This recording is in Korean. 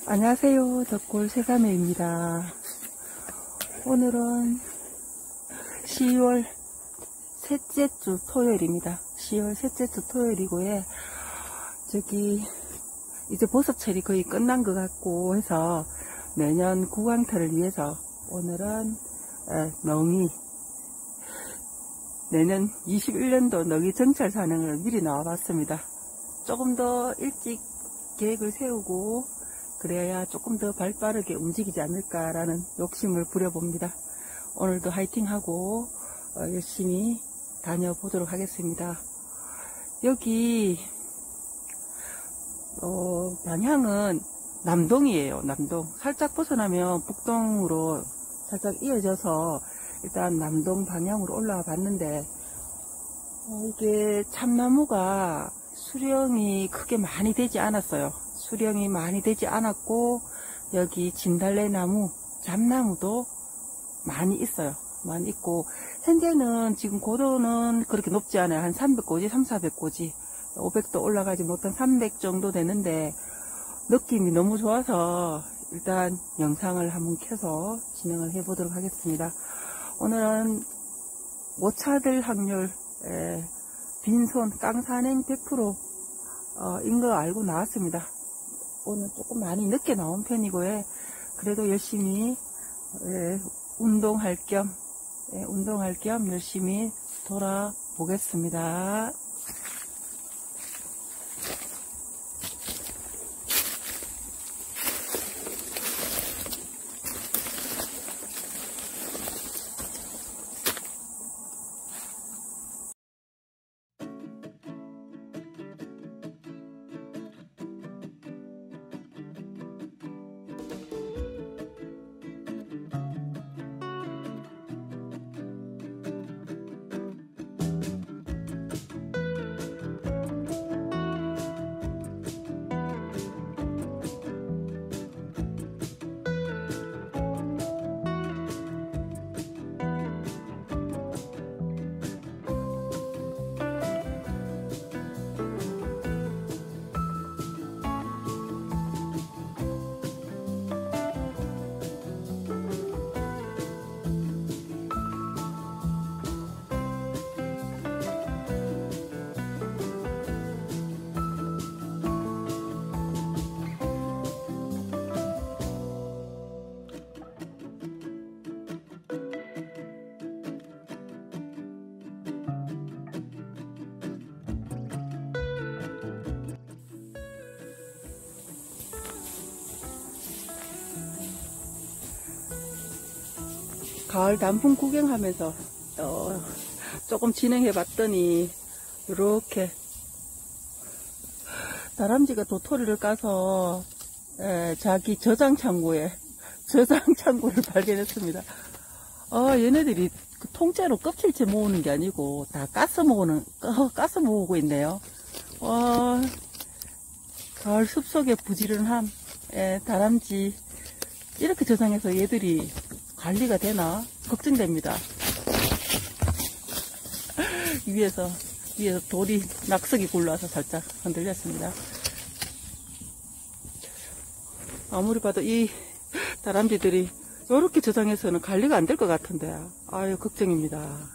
안녕하세요. 덕골 세가매입니다. 오늘은 10월 셋째 주 토요일입니다. 10월 셋째 주 토요일이고요. 이제 버섯철이 거의 끝난 것 같고 해서 내년 구강터를 위해서 오늘은 내년 21년도 너기 정찰 산행을 미리 나와봤습니다. 조금 더 일찍 계획을 세우고 그래야 조금 더 발빠르게 움직이지 않을까라는 욕심을 부려봅니다. 오늘도 화이팅하고 열심히 다녀보도록 하겠습니다. 여기 방향은 남동이에요. 남동. 살짝 벗어나면 북동으로 살짝 이어져서 일단 남동 방향으로 올라와 봤는데 이게 참나무가 수령이 크게 많이 되지 않았어요. 수령이 많이 되지 않았고 여기 진달래나무, 잡나무도 많이 있어요. 많이 있고 현재는 지금 고도는 그렇게 높지 않아요. 한 300고지, 300~400고지 500도 올라가지 못한 300 정도 되는데 느낌이 너무 좋아서 일단 영상을 한번 켜서 진행을 해 보도록 하겠습니다. 오늘은 못 찾을 확률 빈손 깡산행 100%인 거 알고 나왔습니다. 오늘 조금 많이 늦게 나온 편이고요. 그래도 열심히 운동할 겸 열심히 돌아보겠습니다. 가을 단풍 구경하면서 조금 진행해 봤더니 이렇게 다람쥐가 도토리를 까서 자기 저장 창고를 발견했습니다. 얘네들이 그 통째로 껍질째 모으는 게 아니고 다 까서 모으고 있네요. 가을 숲속의 부지런함. 다람쥐 이렇게 저장해서 얘들이 관리가 되나 걱정됩니다. 위에서 돌이 낙석이 굴러와서 살짝 흔들렸습니다. 아무리 봐도 이 다람쥐들이 이렇게 저장해서는 관리가 안 될 것 같은데 아유 걱정입니다.